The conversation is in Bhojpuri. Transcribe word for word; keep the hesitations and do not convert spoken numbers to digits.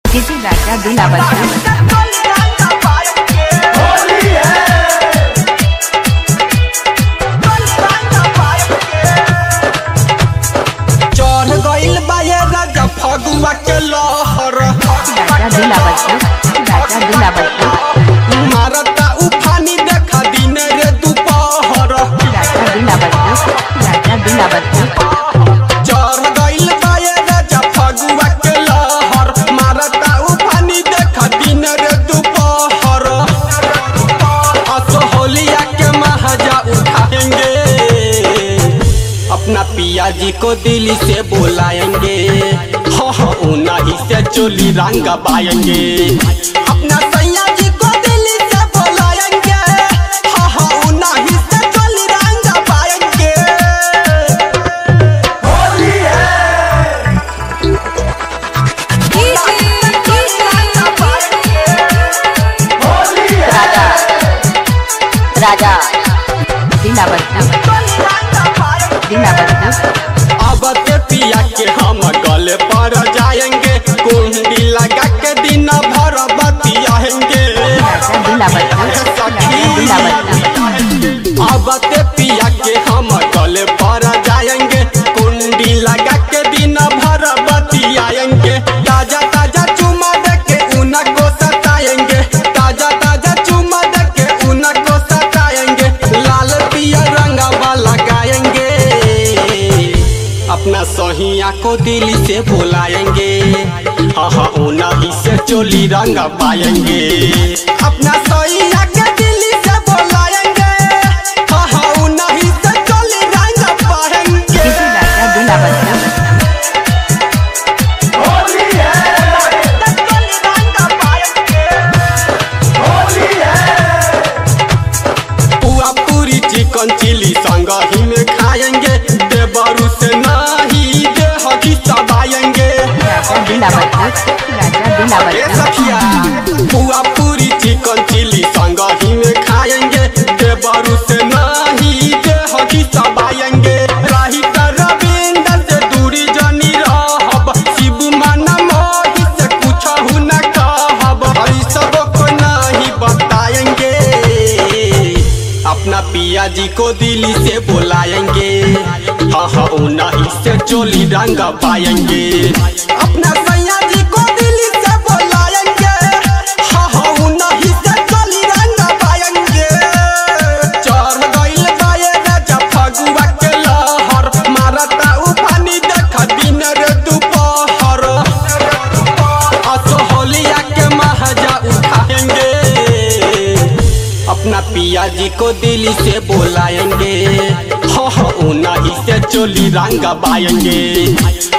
किसी राजा दूल्हा बच्चा चढ़ गइल बा ये राजा फगुआ के लहर राजा दूल्हा बच्चा राजा दूल्हा बच्चा मारता उफानी देखा दिन रे दोपहर राजा दूल्हा बच्चा राजा दूल्हा बच्चा चढ़ गइल बा ये राजा फगुआ के लहर मारता उफानी देखा दिन रे दोपहर असहोलिया के महाजा उठाएंगे अपना पिया जी को दिल्ली से बुलाएंगे हाँ हाँ उन्हीं से चोली रंग बाएंगे अपना सैया जी को दिल्ली से बुलाएंगे हाँ हाँ उन्हीं से चोली रंग बाएंगे होली है राजा दूल्हा बच्चा दूल्हा बच्चा अब ते पिया के हम गले पर जाएंगे कुंडी लगा के दिन भर बतियाएंगे राजा दूल्हा बच्चा राजा दूल्हा बच्चा अब ते पिया के हम गले पर जाएंगे कुंडी लगा के दिन भर बतियाएंगे ताजा ताजा चुमा दे के उनको सताएंगे ताजा ताजा चुमा दे के उनको सताएंगे लाल पिया रंगवा लगाएंगे अपना सहिया को दिल्ली से बुलाएंगे हाँ हाँ उन्हीं से चोली रंग पाएंगे अपना सहिया के दिल्ली से बुलाएंगे हाँ हाँ उन्हीं से चोली रंग पाएंगे किसी राजा दूल्हा बच्चा होली है चोली रंग पाएंगे होली है पुआ पूरी चिकन चिली संग ही में खाएंगे देवरू से नहीं देह की चबाएंगे राजा दूल्हा बच्चा राजा दूल्हा ए बच्चा सखिया पुआ पूरी चिकन चिली संग ही में खाएंगे देवरू से नहीं देह की चबाएंगे राही रविंद्र से दूरी जनी रहब शिव मन मोही से कुछ न कहब हरी सब को नहीं बताएंगे अपना पिया जी को दिल्ली से बुलाएंगे हाँ हाँ उन्हीं से चोली रंग पाएंगे अपना सैया जी को दिल्ली से बुलाएंगे हाँ हाँ उन्हीं से चोली रंग पाएंगे चढ़ गइल बा ये राजा फगुआ के लहर मारता उफानी देखा दिन रे दोपहर असहोलिया के महाजा उठाएंगे अपना पिया जी को दिल्ली से बुलाएंगे हाँ हाँ उन्हीं से चोली रंग बाएंगे